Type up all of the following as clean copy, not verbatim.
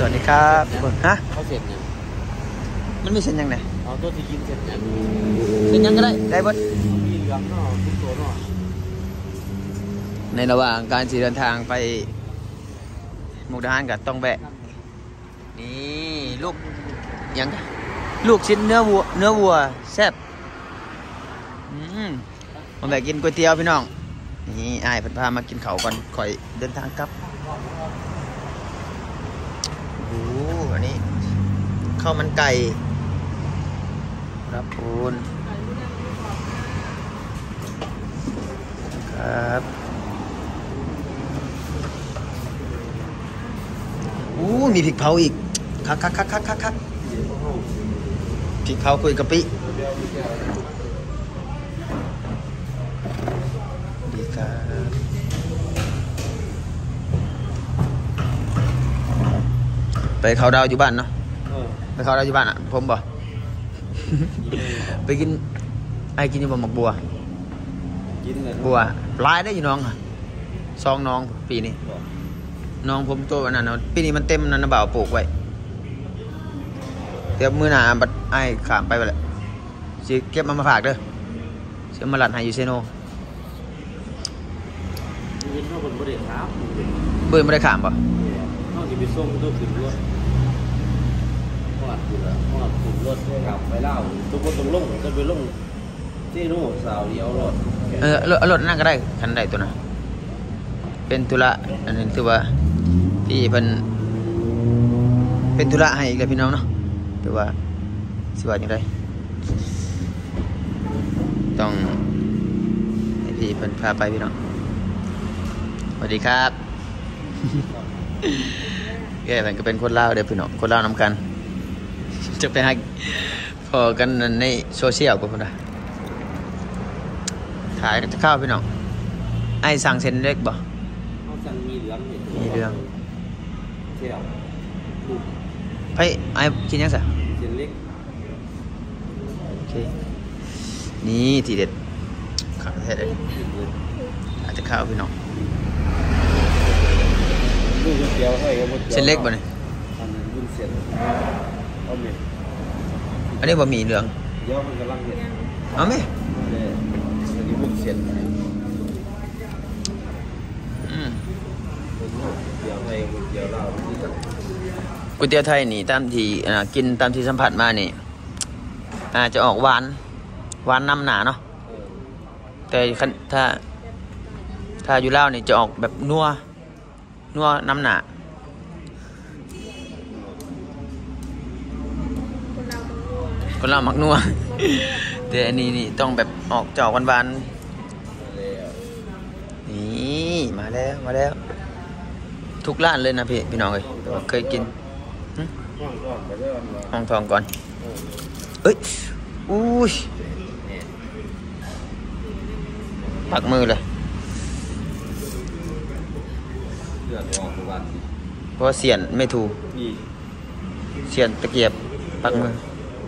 วัสดีครับฮะเขาเสร็จยังมันมีเส้นยังไงเอาตัวที่กินเสร็จยังเส้นยังก็ได้บดมีเหลืองเนาะทุกตัวเนาะในระหว่างการเดินทางไปมุกดาหารกับต้องแบะนี่ลูกยังลูกชิ้นเนื้อวัวแซ่บมาแบกกินก๋วยเตี๋ยวพี่น้องนี่อ้ายเพิ่นพามากินข้าวก่อนค่อยเดินทางกลับโอ้อันนี้ข้าวมันไก่ครับคุณครับมีพริกเผาอีกคักพริกเผาคุยกะปิดีครับไปเขาดาวอยู่บ้านเนาะไปเขาดาวอยู่บ้านอ่ะผมบอก ไปกินไอ้กินอยู่บนหมกบัวบัวลายได้อยู่น้องค่ะซองน้องปีนี้น้องผมตัววันนั้นปีนี้มันเต็มนั่นนะบ่าวปลูกไว้เดี๋ยวมื้อหน้าบัดไอ้ขามไปเลยสิเก็บมาฝากเด้อเชื่อมาหลัดให้ยูเซโนบ่ได้ถามเบิ่งไม่ได้ขามป่ะต้องสิไปส่งตัวขึ้นรถฮอดขึ้นรถกลับไปเล่าตัวบ่ต้องลงจะไปลงที่โน่สาวเดียวรถรถนั่งก็ได้คันใดตัวน่ะเป็นธุระอันนี้ถือว่าพี่เพิ่นเป็นธุระให้อีกแล้วพี่น้องเนาะถือว่าสิว่าจังไดต้องให้พี่เพิ่นพาไปพี่น้องสวัสดีครับแกมันก็เป็นคนลาวเด้อพี่น้องคนลาวนำกันจะไปหาพอกันในโซเชียลก็พุ่นน่ะขายข้าวพี่น้องไอ้สั่งเส้นเล็กบ่เขาสั่งมีเหลืองมีเรื่องเที่ยวลูกไปไอ้กินยังซะเส้นเล็กโอเคนี่ทีเด็ดข้าวแท้เลยอาจจะข้าวพี่น้องลูกเดียวให้กับเส้นเล็กบ่นี่อันนั้นรุ่นเส้นเอาเม็ดอันนี้บะหมี่เหลืองเดี๋ยวมันกำลังเห็ดเอาไหมอันนี้รุ่นเส้นเดี๋ยวให้เดี๋ยวเราก๋วยเตี๋ยวไทยนี่ตามที่กินตามที่สัมผัสมานี่จะออกหวานน้ำหนาเนาะแต่ถ้าอยู่ลาวนี่จะออกแบบนัวน้ำหนาคนเรามักนัว แต่อันนี้นี่ต้องแบบออกจอกหวานนี่มาแล้วทุกร้านเลยนะพี่น้องเลยเคยกินห้องทองก่อนเอ้ยอุ้ยปักมือเลยเพราะเสียนไม่ถูกเสียนตะเกียบปักมือ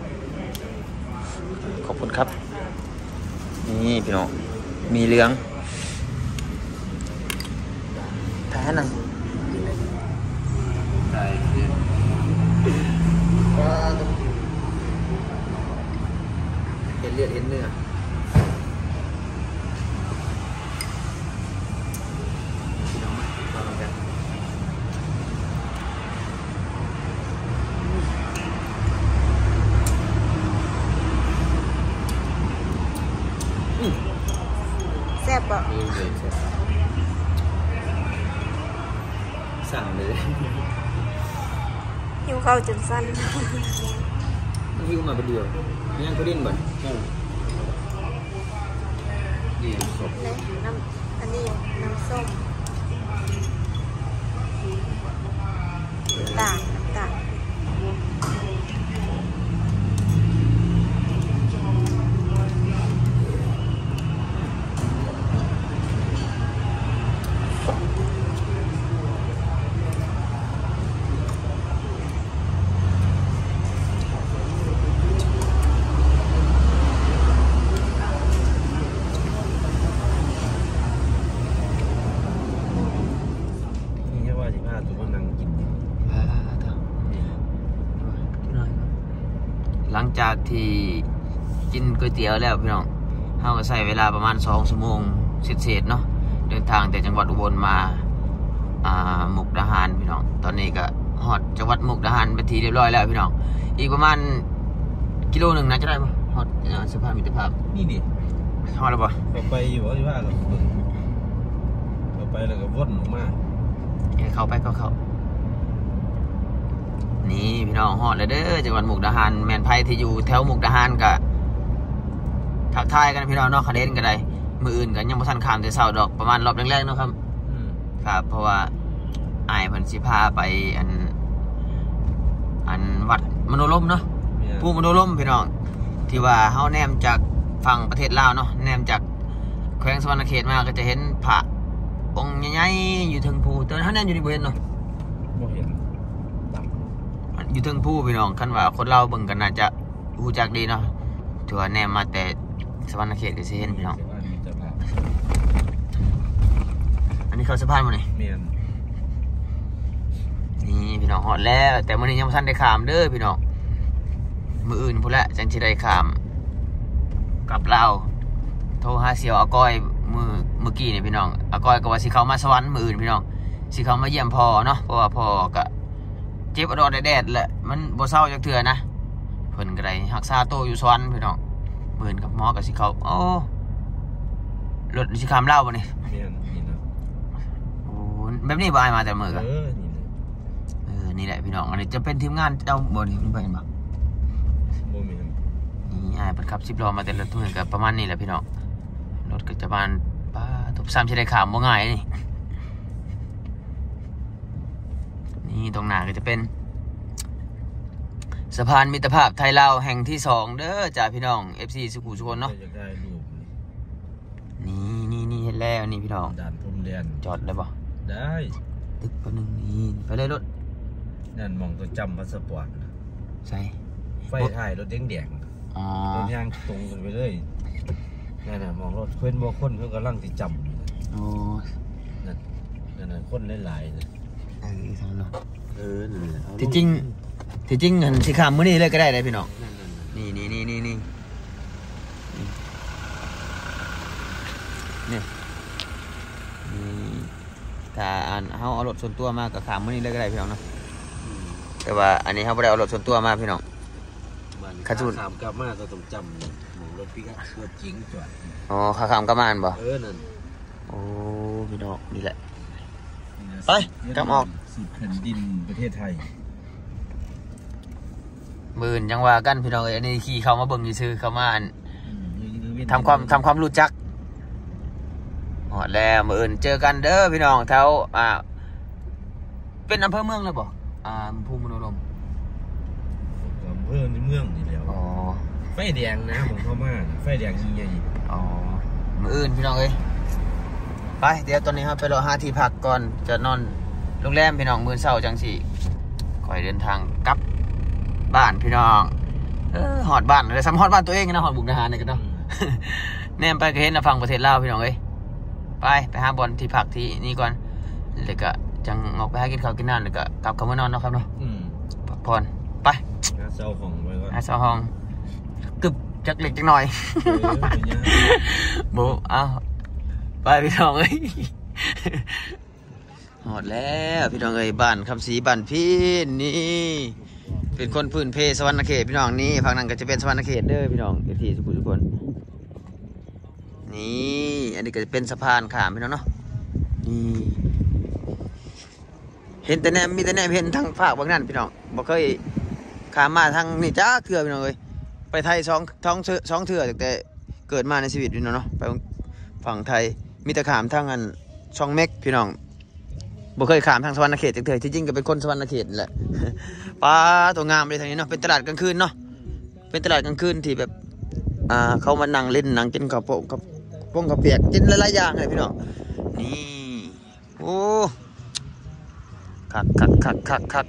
ขอบคุณครับนี่พี่น้องมีเหลืองท้านังเห็นเลือดเห็นเนื้อพี่น้องมาลองกันแซ่บป่ะสั่งเลยหิวข้าวจนสั้นมันหิวมาเป็นเดือนยังก็ดิ้นบ่นดีสดเลยน้ำอันนี้น้ำส้มต่างนี่แค่ว่า15ตัวนั่งกินงจากที่กินก๋วยเตี๋ยวแล้วพี่น้องเราก็ใช้เวลาประมาณ2 ชั่วโมงเศษๆเนาะเดินทางแต่จังหวัดอุบลมามุกดาหารพี่น้องตอนนี้ก็ฮอดจังหวัดมุกดาหารเป็นทีเรียบร้อยแล้วพี่น้องอีกประมาณกิโลหนึ่งนะจะได้ปะฮอดสะพานมิตรภาพนี่ดิฮอดแล้วปะเราไปอยู่ว่าเราไปแล้วก็วนออกมาเข้าไปเข้านี่พี่น้องฮอดเลยเด้อจังหวัดมุกดาหารแมนไพที่อยู่แถวมุกดาหารกะทักทายกันพี่น้องเนาะคาเดนกันได้มืออื่นกันยังบ่ทันข้ามแต่เช้าดอกประมาณรอบแรกๆเนาะครับครับเพราะว่าอ้ายเพิ่นสิพาไปอันวัดมโนรมเนาะภูมโนรมพี่น้องที่ว่าเฮาแนมจากฝั่งประเทศลาวเนาะแนมจากแขวงสวรรณเขตมาก็จะเห็นพระองค์ใหญ่ๆอยู่ถึงภูแต่เฮาแนมอยู่นี่บ่เห็นเนาะบ่เห็นอยู่ถึงภูพี่น้องคันว่าคนลาวเบิ่งกันน่าจะรู้จักดีเนาะถือว่าแนมมาแต่สวรรณเขตก็สิเห็นพี่น้องอันนี้เขาสะพานบ่นี่นี่พี่น้องฮอดแล้วแต่มื้อนี้ยังบ่ทันได้ข้ามเด้อพี่น้องมื้ออื่นพุ่นละจังสิได้ข้ามกับลาวโทรหาเสี่ยวอาก้อยเมื่อกี้นี่พี่น้องอาก้อยก็ว่าสิเข้ามาสวรรค์มื้ออื่นพี่น้องสิเข้ามาเยี่ยมพ่อเนาะเพราะว่าพ่อก็เจ็บอดอแดดแหละมันบ่เศร้าจักเทื่อนะเพิ่นก็ได้รักษาตัวอยู่สวรรค์พี่น้องมื้ออื่นกับหมอก็สิเข้าโอ้รถสิข้ามลาวบ่นี่โอ้แบบนี้บ่อายมาแต่มื้อก็นี่แหละพี่น้องอันนี้จะเป็นทีมงานเจ้าบ่นี่ไปเห็นบ่นี่อายเป็นขับ10 ล้อมาแต่ละตัวก็ประมาณนี้แหละพี่น้องรถก็จะประมาณทุบ3สิได้ข้ามบ่ง่ายนี่ตรงหน้าก็จะเป็นสะพานมิตรภาพไทยลาวแห่งที่2เด้อจ้าพี่น้อง FC สุขุมสุขนเนาะนี่เห็นแล้วนี่พี่น้องด่านพรมแดนจอดได้บ่ได้ตึกตัวนึงนี่ไปเลยรถนั่นมองตัวจำพาสปอร์ตใช่ไฟถ่ายรถแดงๆรถยางตรงกันไปเลยนั่นน่ะมองรถเพื่อนบ่คนเขากำลังสิจำโอ้นั่นคนหลายๆเลยทางเนาะที่จริงเงินสิข้ามมื้อนี้เลยก็ได้เลยพี่น้องนี่ถ้าเฮาเอารถส่วนตัวมาก็ข้ามมื้อนี้เลยก็ได้พี่น้องเนาะแต่ว่าอันนี้เฮาบ่ได้เอารถส่วนตัวมาพี่น้องข้ามกลับมาต้องจำหมู่รถปิกอัพรถจริงจอดอ๋อข้ามกลับมาบ่นั่นโอ้พี่น้องนี่แหละไปกลับออกสุดแผ่นดินประเทศไทยมื้อยังว่ากันพี่น้องเอ้ยอันนี้ขี่เข้ามาเบิ่งซื่อเข้ามาทำความรู้จักฮอดแล้วมื้ออื่นเจอกันเด้อพี่น้องแถวเป็นอำเภอเมืองเลยบ่ภูมิมโนรมอำเภอในเมืองนี่แล้วอ๋อไฟแดงนะของพ่อมาไฟแดงใหญ่อ๋อมื้ออื่นพี่น้องเอ้ยไปเดี๋ยวตอนนี้ครับไปรอหาที่พักก่อนจะนอนโรงแรมพี่น้องมื้อเช้าจังสิค่อยเดินทางกลับบ้านพี่น้องฮอดบ้านเลยซ้ำฮอดบ้านตัวเองนะฮอดมุกดาหารนี่กันเนาะแนมไปก็เห็นฝั่งประเทศลาวพี่น้องเอ้ยไปหาบอลที่พักที่นี่ก่อนแล้วก็จังออกไปหากินข้าวกินน้ำแล้วก็กลับเข้ามานอนเนาะครับเนาะพักผ่อนไปเช้าห้องไว้ก่อนเช้าห้องกึบจักเล็กจักหน่อยโบเอาไปพี่น้องเอ้ยหอดแล้วพี่น้องเอ้ยบ้านคำศรีบ้านพี่นี่เป็นคนพื้นเพสวรรณเขตพี่น้องนี่ฝั่งนั้นก็จะเป็นสวรรณเขตเด้อพี่น้องที่ทุกคนนี่อันนี้ก็จะเป็นสะพานข้ามพี่น้องเนาะนี่เห็นแต่แนมมีแต่แนมเห็นทางภาคบางนั้นพี่น้องบ่เคยข้ามมาทางนี่จ้าเถื่อพี่น้องเอ้ยไปไทยสองเถื่อแต่เกิดมาในชีวิตพี่น้องเนาะไปฝั่งไทยมีแต่ข้ามทางอันช่องเม็กพี่น้องบ่เคยข้ามทางสวรรณเขตจังเถื่อที่จริงก็เป็นคนสวรรณเขตแหละป้าตัวงามเลยทางนี้เนาะเป็นตลาดกลางคืนเนาะเป็นตลาดกลางคืนที่แบบเขามานั่งเล่นนั่งกินข้าวโพดกับพงกับเปียกกินหลายๆอย่างเลยพี่น้องนี่โอ้คัก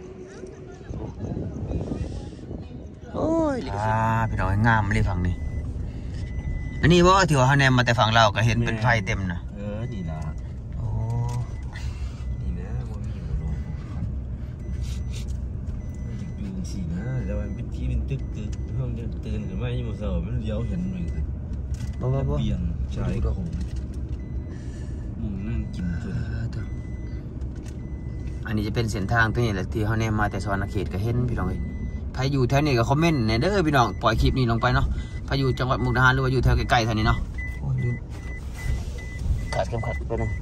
โอ้ยพี่น้องงามเลยฝั่งนี้อันนี้ว่าที่ว่าเขาแนมมาแต่ฝั่งเราก็เห็นเป็นไฟเต็มนะนี่ละโอ้นี่นะมันอยู่สีนะแต่ว่าเป็นที่เป็นตึกห้องเนี่ยตื่นหรือไม่ยี่โมเสามันเลี้ยวเห็นเลยสิบ่เบี่ยงชายก็คงมุมนั่งกินจนอันนี้จะเป็นเส้นทางตัวนี้แหละที่เขาแนมมาแต่สวรรณเขตก็เห็นพี่น้องเอ้ยใครอยู่แถวนี้ก็คอมเมนต์เด้อพี่น้องปล่อยคลิปนี้ลงไปเนาะใครอยู่จังหวัดมุกดาหารหรือว่าอยู่แถวใกล้ๆแถวนี้เนาะโอ้ยลืมขาดเข็มขัดไปนะ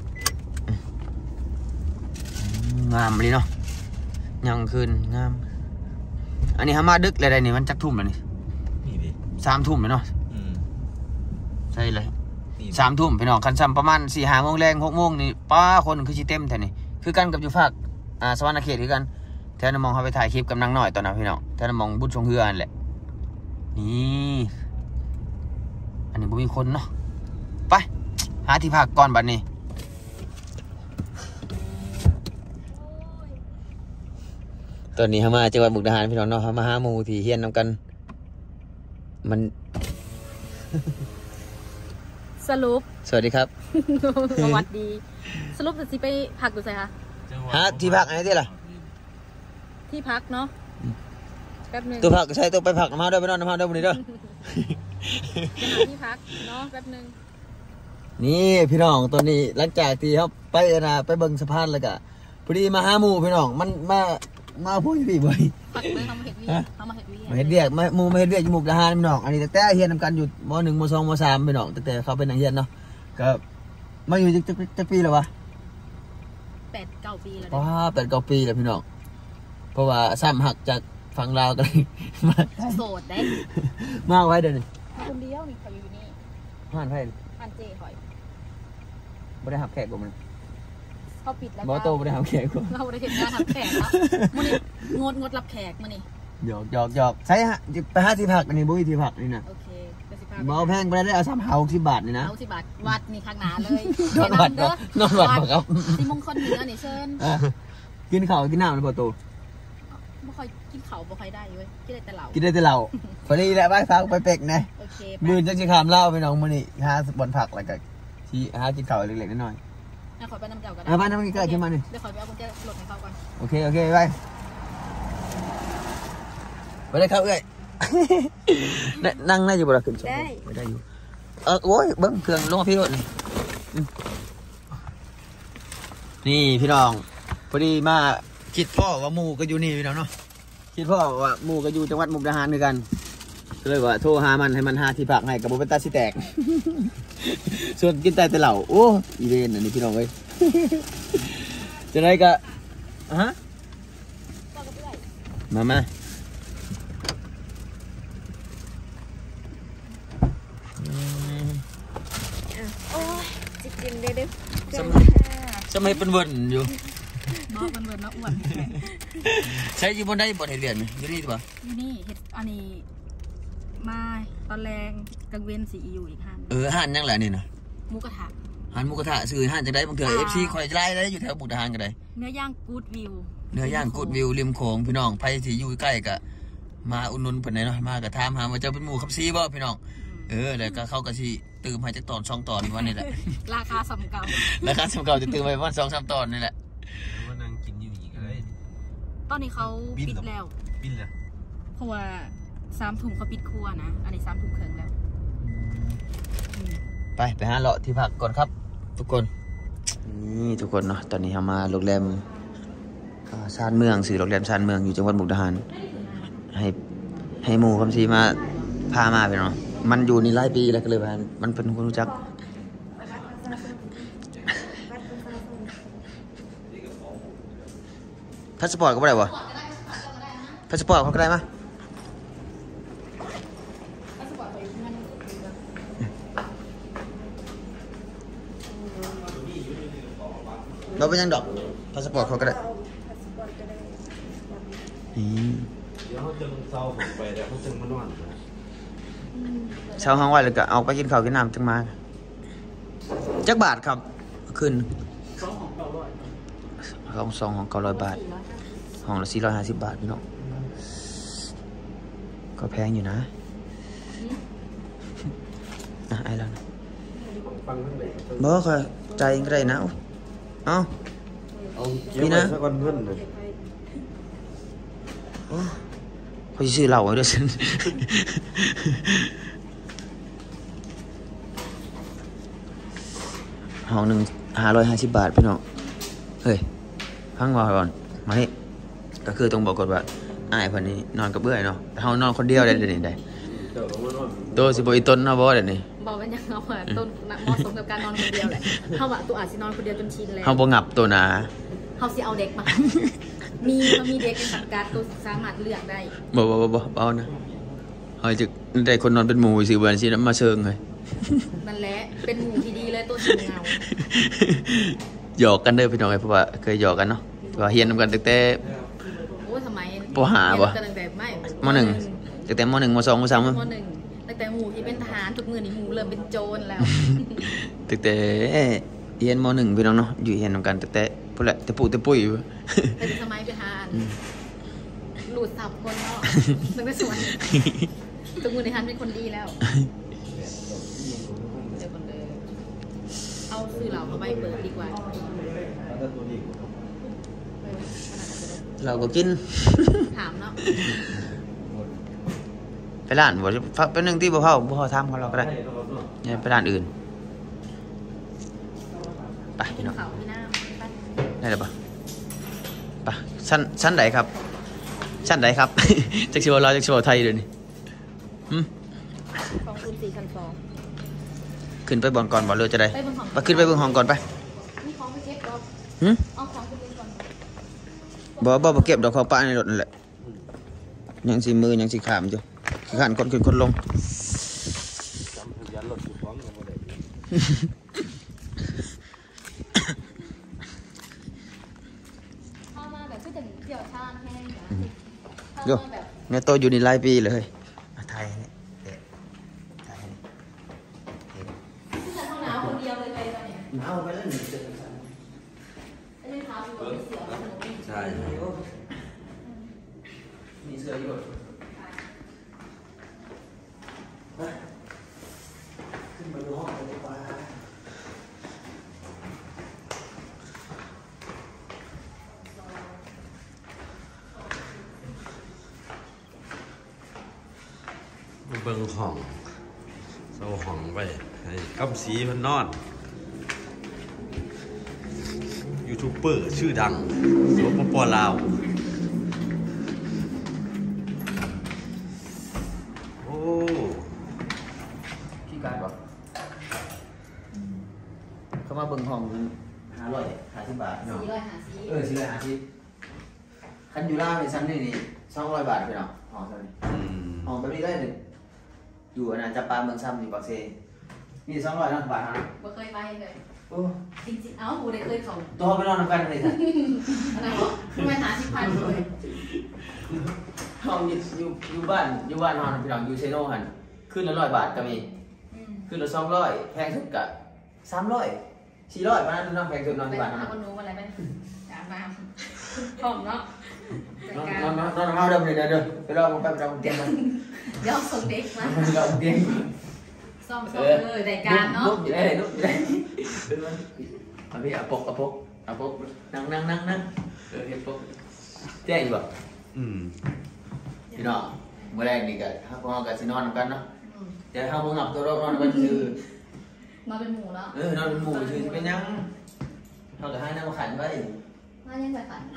งามเลยเนาะยังคืนงามอันนี้ฮามาดึกเลยได้นี่มันจักทุ่มแล้วนี่นี่ดิ 3 ทุ่มเลยเนาะใช่เลย3 ทุ่มพี่น้องคันซ้ำประมาณ4-5 โมงแรง6 โมงนี่ป้าคนคือสิเต็มแถวนี้คือกันกับอยู่ภาคสวรรณเขตคือกันแถวน้ำมองเขาไปถ่ายคลิปกับนางน้อยตอนนั้นพี่น้องแถวน้ำมองบุญชงเฮือนั่นแหละนี่อันนี้บ่มีคนเนาะไปหาที่พักก่อนบัดนี้ตอนนี้เขามาจังหวัดมุกดาหารพี่น้องเนาะเขามาหาหมู่ที่เฮียนนำกันมันสรุปสวัสดีครับสวัสดีสรุปจะสิไปพักดูใส่คะหาที่พักอะไรที่ล่ะที่พักเนาะแป๊บหนึงตัวพักใช่ตัวไปพักน้ำมาด้วยไปนอนน้ำมาด้วยวันนี้เด้อจะหาที่พักเนาะแป๊บหนึงนี่พี่น้องตอนนี้หลังจากที่เขาไปไปเบิ่งสะพานแล้วก็พอดีมาหาหมู่พี่น้องมันมาพูดพี่บ่อยพักเลยเขามาเห็ดวีเขามาเห็ดวีมาเฮ็ดเรียกหมู่มาเฮ็ดเรียกอยู่มุกดาหารพี่น้องอันนี้ตั้งแต่เฮียนนำกันอยู่ม.1 ม.2 ม.3 พี่น้องตั้งแต่เขาเป็นนักเรียนเนาะก็มาอยู่จักปีแล้ววะ 8-9 ปีแล้วว้า8-9 ปีแล้วพี่น้องเพราะว่าซ้ำหักจากฝั่งลาวกันเลยมาโสดได้มาไว้เดี๋ยวนี้คนเดียวนี่เขาอยู่นี่ผ่านไผอันเจหอยบ่ได้หับแขกบ่มันเขาปิดแล้วบ่โตบ่ได้หับแขกบ่เราได้เห็นงานทำแขกแล้วมื้อนี้งดรับแขกมื้อนี้หยอกใช่ฮะไปหาที่พักอันนี้บ่มีที่พักนี่นะโอเคก็สิพาบ่เอาแพงไปได้เอา360 บาทนี่นะเอา10 บาทวัดนี่ข้างหน้าเลยนอนวัดบ่นอนวัดบ่ครับสิมงคลเหนือนี่เชิญกินข้าวกินน้ำแล้วบ่โตบ่ค่อยกินเขาบ่ค่อยได้เว้ยกินได้แต่เหล้ากินได้แต่เหล้าพอดีแหละไปพักไปเป็กนะโอเคมื้อจังสิข้ามลาวไปน้องมื้อนี้หาบ่อนผักแล้วก็สิหากินข้าวเล็กๆน้อยขอไปน้ำเจ้าก็ได้ๆบ้านน้ำมันใกล้ขึ้นมานี่เดี๋ยวขอไปเอากุญแจรถให้เขาก่อนโอเคไปเลยครับเอ้ย นั่งได้อยู่บ่ล่ะขึ้นได้ไม่ได้อยู่โอ้ยเบิ้งเครื่องลงมาพี่รถนี่พี่น้องพอดีมาคิดพ่อว่าหมู่ก็อยู่นี่พี่น้องเนาะคิดพ่อว่าหมู่ก็อยู่จังหวัดมุกดาหารด้วยกันก็เลยว่าโทรหามันให้มันหาที่พักให้กับบุเป็นตาสิแตก ส่วนกินแต่เหล้าโอ้อีเวนอันนี้พี่น้องเอ้ย จะได้ก็ฮะมาโอ้ยจะกินได้เด้อสมัยเป็นวันอยู่บอกมันเวิร์นมาอ้วนใช้อยู่บนได้บนให้เรียนอยู่นี่ถูกป่ะอยู่นี่เห็ดอันนี้มาตอนแรงกังเวนสีอยู่อีกห้างห้านยังแหละนี่นะหมูกระทะห้านหมูกระทะซื้อห้านจะได้บางเถื่อFC คอยไล่ได้อยู่แถวบุกดาหารก็ได้เนื้อย่างกูดวิวเนื้อย่างกูดวิวริมโขงพี่น้องไผที่อยู่ใกล้ก็มาอุ่นนุนเพิ่นหน่อยมาก็ถามหาว่าเจ้าเป็นหมู่คับซีบ่พี่น้องแล้วก็เขาก็สิตื่มให้จักตอน2 ตอนวันนี้แหละราคาสำเก่าแล้วครับสำเก่าจะตื่มไปวัน2-3 ตอนนี่แหละว่านั่งกินอยู่อีกเลยตอนนี้เขาปิดแล้วปิ้นเลยเพราะว่า3 ทุ่มเขาปิดครัวนะอันนี้3 ทุ่มครึ่งแล้วไปหาเลาะที่พักก่อนครับ ทุกคนนี่ทุกคนเนาะตอนนี้เรามาโรงแรมชานเมืองสื่อโรงแรมชานเมืองอยู่จังหวัดมุกดาหารให้หมู่คำซีมาพามาไปเนาะมันอยู่นี่หลายปีแล้วก็เลยว่ามันเป็นคนรู้จักพาสปอร์ตก็ไม่ได้วะพาสปอร์ตเขาก็ได้มั้ยเราเป็นยังดอกพาสปอร์ตเขาก็ได้เดี๋ยวเขาจะเศร้าผมไปแล้วเขาจะมานอนเช้าห้องไว้เลยก็เอาไปกินข้าวกินน้ำจังมาจักบาทครับขึ้น2 ของ 900 บาทห้องละ450 บาทพี่น้องก็แพงอยู่นะไอ้แล้วนะฟังทั้งไหนบ่ค่อยใจเองก็ได้นะเอาเกี่ยวกับสักวันเพื่อนเลยโอ้เขาสิซื้อเหล้าไว้ด้วย ห้องหนึ่ง550 บาทพี่น้องเฮ้ยพังว่าก่อนมานี่ก็คือต้องบอกก่อนว่าอ้ายเพิ่นนี่นอนกับเบื่อยเนาะแต่เฮานอนคนเดียวได้เดี๋ยวนี้ได้เจ้าก็บ่นอนโตสิบ่อีต้นเนาะบ่เดี๋ยวนี้บอกว่ายังเอาเหมือนต้นเหมาะสมกับการนอนคนเดียวแหละเขาว่าตัวอาจสินอนคนเดียวจนชินแล้วเฮาบ่งับตัวหนาเขาสิเอาเด็กมา มีเด็กในสังกัดตัวสามารถเลือกได้บ่เอานะเฮาจะได้คนนอนเป็นหมู่สิบ่สิมาเชิงเลยนั่นแหละเป็นหมู่ที่ดีเลยตัวสีเงาหยอกกันเด้อพี่น้องเอ้ยเพราะว่าเคยหยอกกันเนาะว่าเรียนนำกันตั้งแต่โอ้สมัยปห้าบ่เรียนกันตั้งแต่ไม่มหนึ่งตั้งแต่ม1ม2ม3 มหนึ่งตั้งแต่หมู่ที่เป็นทหารทุกมือนี่หมู่เริ่มเป็นโจรแล้วตั้งแต่เรียนม1พี่น้องเนาะอยู่เรียนนำกันตั้งแต่พุ่นแหละแต่ปู่แต่ปุ้ยอยู่เป็นสมัยเป็นทหารหลุดสับคนเนาะตั้งแต่สวนทุกมือในทหารเป็นคนดีแล้วเดี๋ยวคนเดิมเอาซื้อเหล่าเข้าไปเปิดดีกว่าถ้าตัวนี้เราก็กินถามเนาะไปร้านบ่เป็นหนึงที่บ่เฮาถามเขาเราก็ได้เนี่ยไปร้านอื่นไปพี่น้องเขาพี่หน้าได้แล้วปะปะชั้นไหนครับ ชั้นไหนครับ จักชิวลาวจักชิวไทยเดี๋ยวนี้หืมของคุณ4 ชั้นขึ้นไปบอนก่อนบ่เลยจะได้ 2ไปบนห้องไปขึ้นไปเบิ่งห้องก่อนไปมีของไปเช็คก่อนหืมเอาของคุณเล่นก่อนบ่เก็บดอกของป้าในรถนั่นแหละยังสิมือยังสิขามอยู่ขี้ขันคนขึ้นคนลงจำทะเบียนรถอยู่พร้อมกันบ่ได้เข้ามาแบบก็จะเดี่ยวชาญแห้งนะเข้าโย่มาแบบแม่โตอยู่นี่หลายปีเลยเฮ้ยมาไทยนี่เด็ดไทยนี่ที่จะห้องน้ำคนเดียวเลยไปตอนเนี้ยเอาไปแล้วนี่ไอ้เรื่องเท้าอยู่กับเสียวขนมนี่ใช่มีเสื้ออยู่ขึ้นมาดูห้องเลยดีกว่าเบิ่งห้องเซาห้องไว้ให้กำสีเพิ่นนอนยูทูบเบอร์ชื่อดังสปปลาวโอ้ขี้การบ่เขามาเบิ่งห้อง550 บาทเนาะ 450 450คันอยู่ล่างในชั้นนี่200 บาทพี่น้องห้องเท่านี้อืมห้องแบบนี้เลยนี่อยู่อันนั้นจับปลาเมืองซ้ำอยู่ปากเซนี่200นะบาทเท่านั้นบ่เคยไปเลยโอ้จริงๆเอ้ากูได้เคยเขาตัวไปนอนนำกันเลยจ้ะอะไรวะทำไมหาสิพันเลยห้องอยู่บ้านห้องพี่น้องอยู่เซโน่หั่นขึ้นละ100 บาทก็มีขึ้นละ200แพงสุดก็300 400ประมาณนั้นแพงสุดนอนไปที่บ้านหาเนาะคนนู้นอะไรไหมจานมาพร้อมเนาะนอนเฮาเด้อเด้อไปรอผมไปรอผมเตียงมันเดี๋ยวส่งเด็กมาไปรอผมเตียงซ่อมเลยรายการเนาะนุ๊กอยู่ได้นุ๊กอยู่ได้เป็นมันเอาพี่เอาปกนั่งเฮ็ดปกแจ้งอยู่บ่อืมพี่น้องเมื่อแรกนี่ก็พวกเราก็สินอนนำกันเนาะแต่เฮาบ่งับตัวเรานอนนำกันซื่อมาเป็นหมูแล้วนอนเป็นหมู่ซื่อสิเป็นหยังเฮาก็หาแนวมาขันไว้มายังไงขัน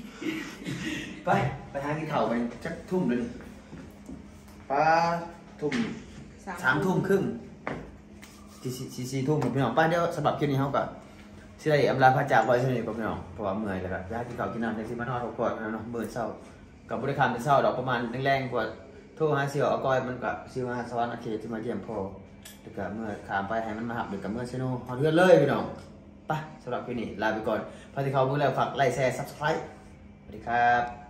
ไปหากินข้าวไปจักทุ่มเลยปลาทุ่ม3 ทุ่มครึ่ง4 ทุ่มพี่น้องป้าเดี๋ยวสำหรับคลิปนี้เฮาก็สิได้อำลาพระจากไว้เท่านี้พี่น้องเพราะว่าเมื่อยแล้วก็อยากกินข้าวกินน้ำจังสิมานอนพักผ่อนเนาะมื้อเช้าก็บ่ได้คันเป็นเช้าดอกประมาณแรงๆกว่าโทรหาเสี่ยวเอาก้อยมันก็สิมาสวรรค์อาเขตที่มาเยี่ยมพ่อแล้วก็เมื่อขามไปให้มันมาหับเดี๋ยวก็เมื่อเซโนฮอดเฮือนเลยพี่น้องไปสำหรับคลิปนี้ลาไปก่อนพอที่เขาเบิ่งแล้วฝากไลค์แชร์ Subscribe สวัสดีครับ